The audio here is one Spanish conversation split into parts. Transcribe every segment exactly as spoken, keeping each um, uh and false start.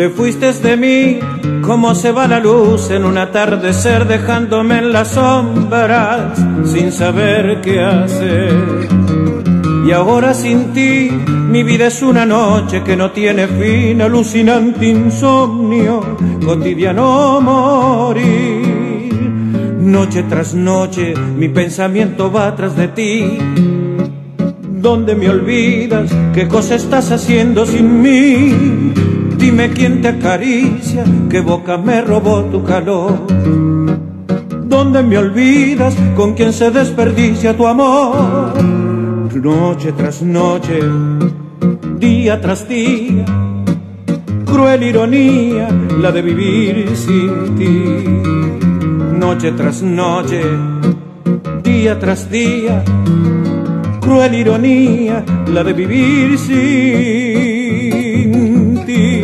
Te fuiste de mí como se va la luz en un atardecer, dejándome en las sombras sin saber qué hacer. Y ahora sin ti mi vida es una noche que no tiene fin, alucinante insomnio, cotidiano morir. Noche tras noche mi pensamiento va tras de ti. ¿Dónde me olvidas? ¿Qué cosa estás haciendo sin mí? Dime quién te acaricia, qué boca me robó tu calor. ¿Dónde me olvidas? ¿Con quién se desperdicia tu amor? Noche tras noche, día tras día, cruel ironía la de vivir sin ti. Noche tras noche, día tras día, cruel ironía la de vivir sin ti.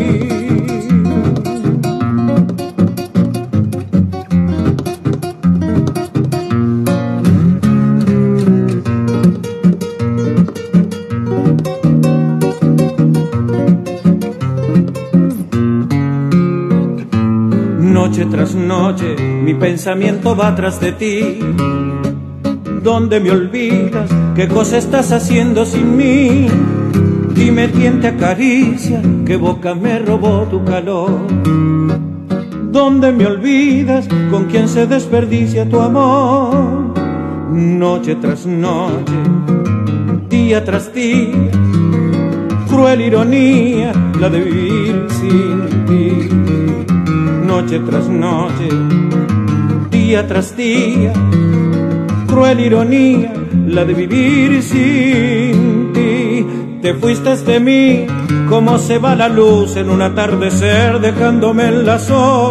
Noche tras noche mi pensamiento va tras de ti. ¿Dónde me olvidas? ¿Qué cosa estás haciendo sin mí? Dime quién te acaricia, qué boca me robó tu calor. ¿Dónde me olvidas? ¿Con quién se desperdicia tu amor? Noche tras noche, día tras día, cruel ironía la de vivir sin ti. Noche tras noche, día tras día, cruel ironía la de vivir sin ti. Te fuiste de mí como se va la luz en un atardecer, dejándome en las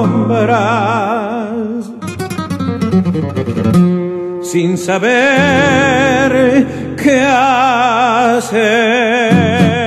sombras sin saber qué hacer.